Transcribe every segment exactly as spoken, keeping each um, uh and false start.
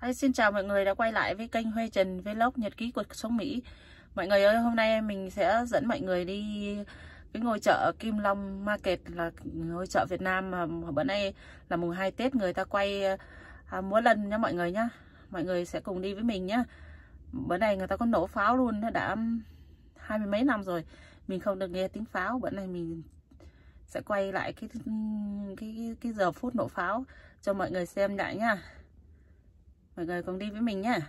Hi, xin chào mọi người đã quay lại với kênh Huê Trần Vlog Nhật ký cuộc sống Mỹ. Mọi người ơi, hôm nay mình sẽ dẫn mọi người đi cái ngôi chợ Kim Long Market, là ngôi chợ Việt Nam mà bữa nay là mùng hai Tết người ta quay à, múa lân nha mọi người nhá. Mọi người sẽ cùng đi với mình nhá. Bữa nay người ta có nổ pháo luôn, nó đã hai mươi mấy năm rồi mình không được nghe tiếng pháo. Bữa nay mình sẽ quay lại cái cái cái giờ phút nổ pháo cho mọi người xem lại nha. Mọi người cùng đi với mình nhé.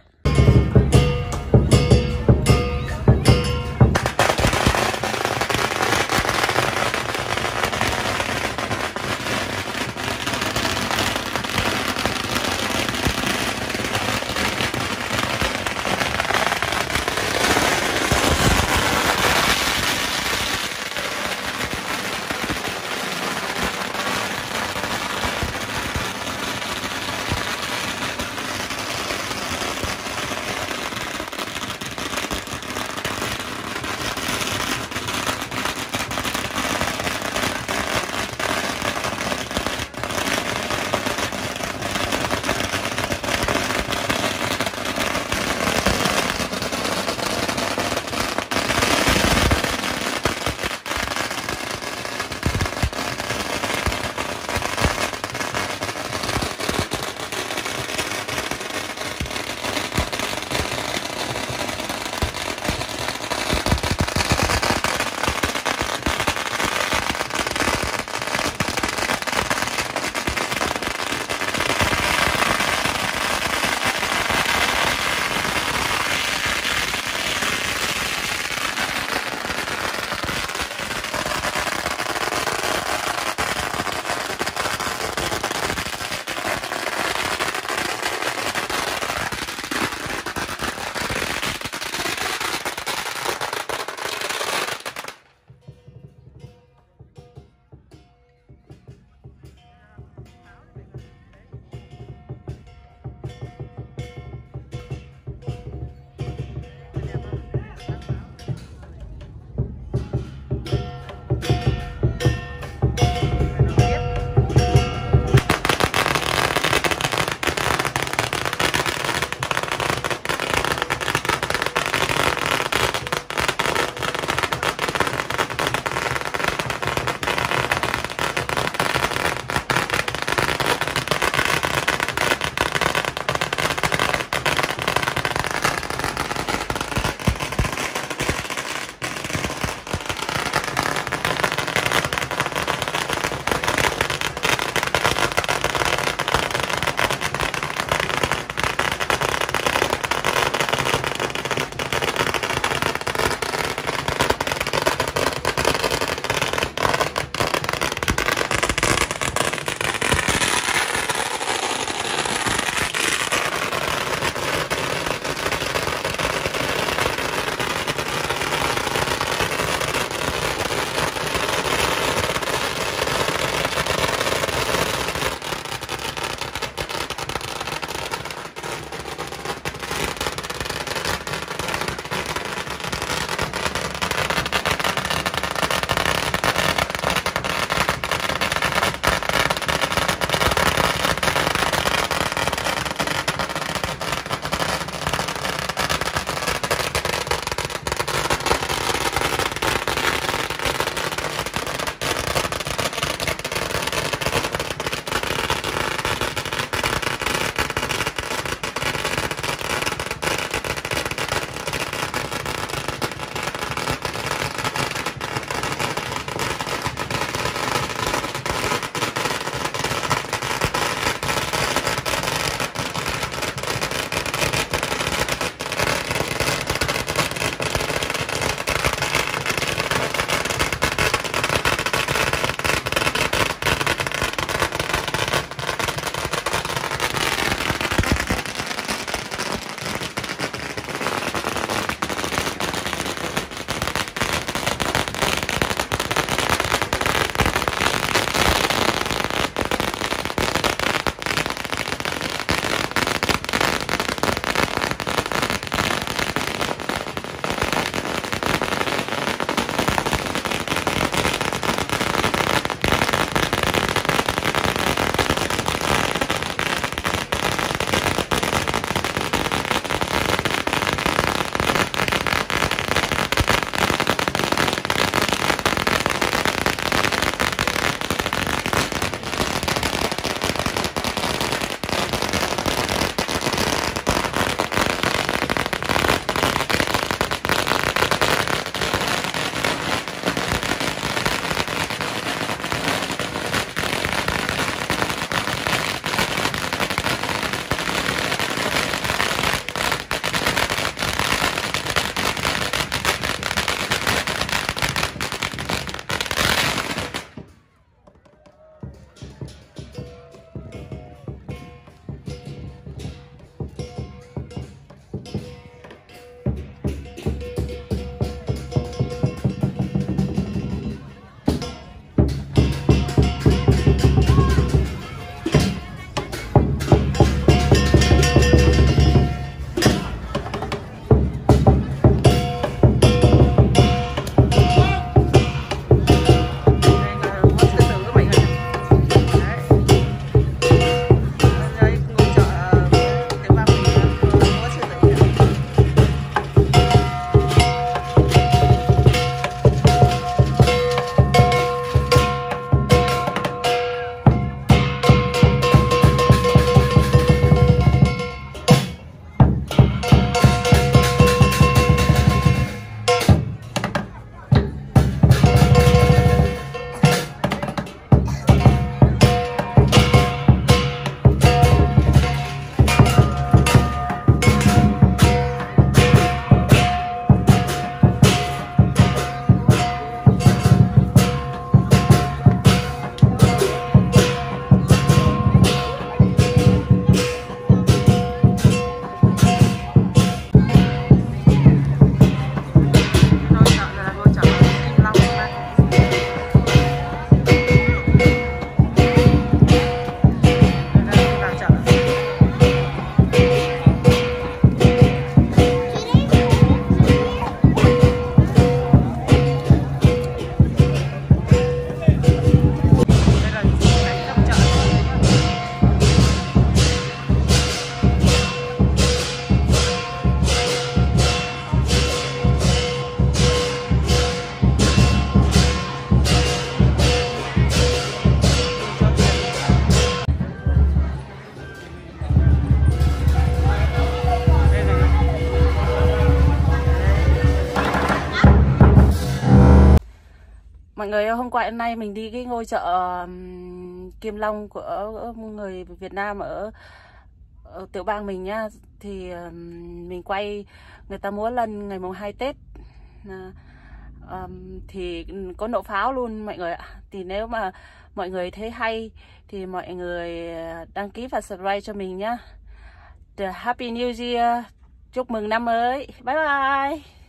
Mọi người ơi, hôm qua hôm nay mình đi cái ngôi chợ um, Kim Long của người Việt Nam ở, ở tiểu bang mình nhá. Thì um, mình quay người ta múa lân ngày mùng hai Tết. À, um, thì có nổ pháo luôn mọi người ạ. Thì nếu mà mọi người thấy hay thì mọi người đăng ký và subscribe cho mình nhá. The Happy New Year. Chúc mừng năm mới. Bye bye.